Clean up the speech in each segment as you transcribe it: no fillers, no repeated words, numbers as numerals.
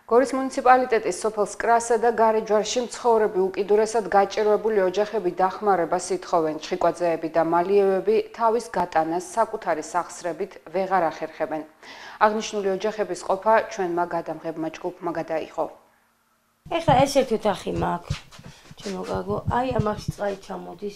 გორის მუნიციპალიტეტის სოფელ სკრასა და გარეჯვარში მცხოვრები უკიდურესად გაჭირვებული ოჯახები დახმარებას ითხოვენ. ჩხიკვაძეები და მალიევები თავის გატანას საკუთარი სახსრებით ვეღარ ახერხებენ. აღნიშნული ოჯახების ყოფა ჩვენმა გადამღებმა ჯგუფმა გადაიღო. ეხლა ეს ერთი ოთახი მაქვს. ჩემო გაგო, აი ამაში წყალი ჩამოდის.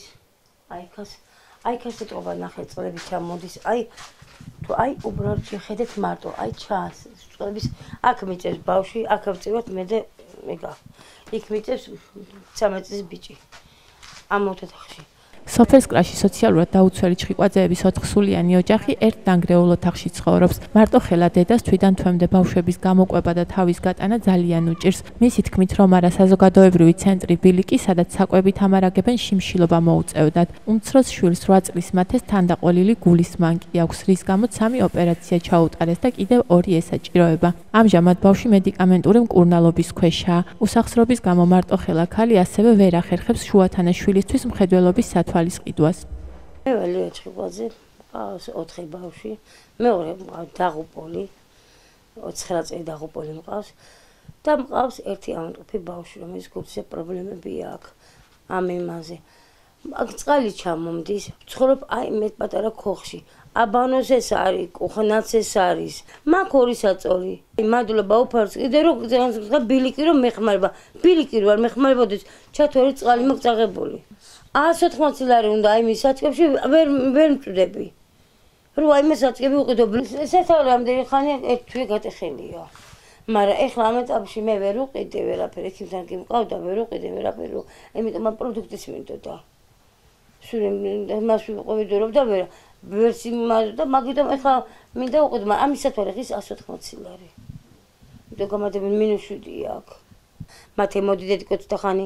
აი ქას ეტყობა ნახე წყლები ჩამოდის. აი უბრალოდ შეხედეთ მარტო, აი ჩას. წყლების აქ მიწევს ბავშვი, აქ ვწივოთ მე და მეგა. იქ მიწევს 13 წლის ბიჭი. ამ ოთახში. სოფელ სკრასში სოციალურად დაუცველი ჩხიკვაძეების 4-სულიანი ოჯახი ერთ დანგრეულ ოთახში ცხოვრობს. მარტო ხელა დედას თვიდან თვემდე ბავშვების გამოყვება და თავის გატანა ძალიან უჭირს. მისი თქმით, რომ არა საზოგადოებრივი ცენტრი ბილიკი, სადაც საკვებით ამარაგებენ, შიმშილობა მოუწევდათ. უმცროს შვილს 8 წლის მათეს თანდაყოლილი გულის მანკი აქვს, რის გამოც 3 ოპერაცია ჩაუტარეს და კიდევ 2 ესაჭიროება. ამჟამად ბავშვი მედიკამენტური მკურნალობის ქვეშაა. უსახსრობის გამო მარტო ხელა ქალი ასევე ვერ ახერხებს შუათანა შვილისთვის მხედველობის თვალის ყიდვას. მე ვალია ჩხიკვაძე, ყავს 4 ბავშვი, მეორე დაღუპული, 9 წელი დაღუპული მყავს და მყავს ერთი ამტყი ბავშვი, რომელიც გულზე პრობლემები აქვს ამ იმაზე. აქ წყალი ჩამომდის, ცხოვრობ აი მე პატარა ქოხში. აბანოს ეს არის, კუხნაც ეს არის. მაგ 2 საწოლი. მადლობა უფარს კიდე რომ ბილიკი რომ მეხმარება. ბილიკი რო არ მეხმარებოდეს, ჩათვერი წყალი მაქვს წაღებული. 180 ლარი უნდა აი მის საწყებში ვერ მწვდები. რო აი მე საწყები უყიდობ. სათავე რამდენი ხანია ერთ თვე გატეხელია. მაგრამ ეხლა ამ ეტაპში მე ვერ უყიდე ვერაფერი, ექიმთან კი მყავდა, ვერ უყიდე ვერაფერი, იმიტომ ამ პროდუქტის მინდოდა. სულ მას ვიყიდე და ვერ სიმაზდა, მაგიტომ ეხლა მინდა უყიდე, მაგრამ ამის სათავე ხის 180 ლარი. იმიტომ გამადები -7 აქვს. მათე მოდიდეთ კოცთახანი.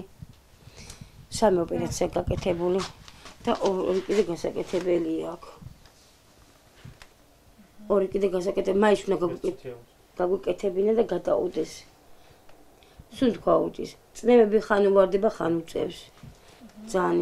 3 ოპერაცია გაკეთებული და 2 კიდე გასაკეთებელი აქვს. 2 კიდე გასაკეთებელი, მაის უნდა გაგვიკეთებინა და გადაუდეს. სულ თქვა უჭის. წნევები ხან უვარდება, ხან უწევს. ძალიან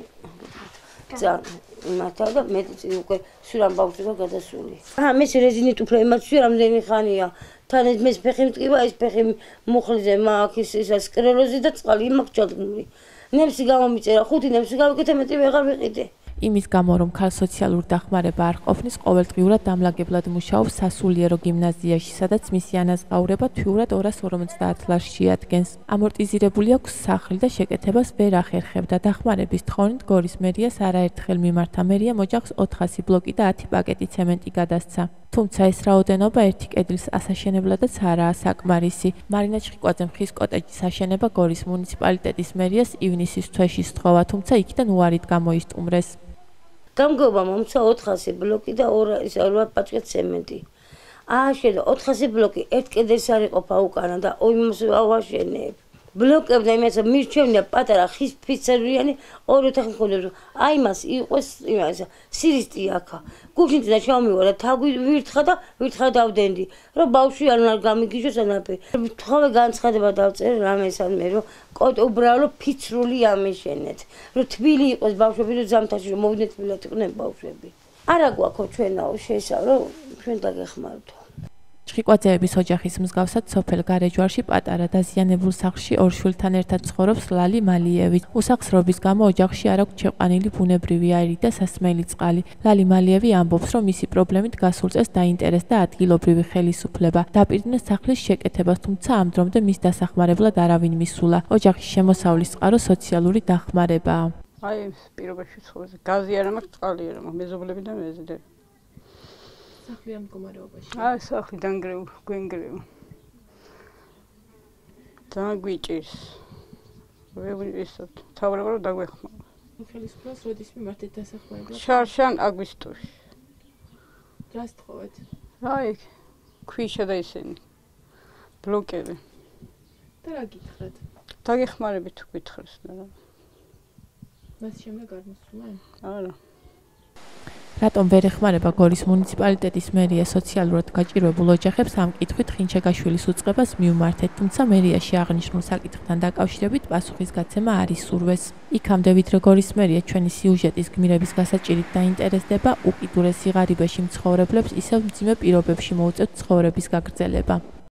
იმათა და მე უკვე სულ ამ ბავშვს გადასული. მე რეზინით უფრო იმაცვი რამდენი ხანია. თან ეს ფეხი მტკივა, ეს ფეხი მუხლზე მაქვს, ის სკლეროზი და წყალი მაქვს ჩადგმული. ნემსი გამომიწერა, 5 ნემსი გავიკეთე, მეტი ვეღარ ვიყიდე. იმის გამო, რომ ქალ სოციალური დახმარება არ ყოფნის, ყოველდღიურად დამლაგებლად მუშაობს სასულიერო გიმნაზიაში, სადაც მისი ანაზღაურება თვიურად 250 ლარს შეადგენს. ამორტიზირებული აქვს სახლი და შეკეთებას ვერ ახერხებდა. დახმარების თხოვნით გორის მერიას არაერთხელ მიმართა, მერიამ ოჯახს 400 ბლოკი და 10 პაკეტი ცემენტი გადასცა. თუმცა ეს რაოდენობა ერთი კედლის ასაშენებლადაც არაა საკმარისი. მარინა ჩხიკვაძემ ხის კოტეჯის აშენება გორის მუნიციპალიტეტის მერიას ივნისის თვეში სთხოვა, თუმცა იქიდან უარით გამოისტუმრეს. გამგობა მომცა 400 ბლოკი და 2 პაკეტი ცემენტი. ააშენა 400 ბლოკი ერთ კედელს არ იყოფა უკანა და ავაშენებ. ბლოკებდა იმას მირჩევნია პატარა ხის ფიცერიანი 2 ოთახი მქონდა. აი მას იყოს იმასა სირისტი აქა. გუშინი და ჩავმივარა თაგვი ვირთხა დავდენდი. რომ ბავშვი არ გამიგიჟოს ანაფე. თხოვე განცხადება დავწერე რამესან მე რომ უბრალოდ ფიცრული ამიშენეთ. რომ თბილი იყოს ბავშვები რომ ზამთარში რომ მოვიდნენ თბილად იყვნენ ბავშვები. არა გვაქვს ჩვენაო შეესაბრო ჩვენ დაგეხმაროთ. ჩხიკვაძეების ოჯახის მსგავსად სოფელ გარეჯვარში პატარა დაზიანებულ სახლში 2 შვილთან ერთად ცხოვრობს ლალი მალიევი. უსახსრობის გამო ოჯახში არ აქვს შეყვანილი ბუნებრივი აირი და სასმელი წყალი. ლალი მალიევი ამბობს, რომ მისი პრობლემით გასულ წელს დაინტერესდა ადგილობრივი ხელისუფლება. დაპირდნენ სახლის შეკეთებას, თუმცა ამ დრომდე მის დასახმარებლად არავინ მისულა. ოჯახის შემოსავლის წყარო სოციალური დახმარებაა. აი პირობაში ცხოვრობ. გაზი არ მაქვს, წყალი არ მაქვს, მეზობლები და მეზიდე. სახლი ამ მდგომარეობაში. სახლი გვენგრევა. დაგვიჭირს. ვეუბნებთ, თავრობა რომ დაგვეხმარო. ხელისუფლებას როდის მიმართეთ დასახმარებლად? შარშან აგვისტოში. რას თხოვეთ? აი, ქვიშა და ისინი. ბლოკები. და რა გითხრათ? დაგეხმარებით თუ გითხრეს და რა. მას შემდეგ არ მოსულა? არა. რატომ ვერ ეხმარება გორის მუნიციპალიტეტის მერია სოციალურად გაჭირვებულ ოჯახებს ამ კითხვით ხინჩეგაშვილის უწყებას მივმართეთ, თუმცა მერიაში აღნიშნულ საკითხთან დაკავშირებით პასუხისგაცემა არ ისურვეს. იქამდე ვიდრე გორის მერია ჩვენი სიუჟეტის გმირების გასაჭირით დაინტერესდება, უკიდურესი ღარიბეში მცხოვრებლებს ისევ მძიმე პირობებში მოუწევთ ცხოვრების გაგრძელება.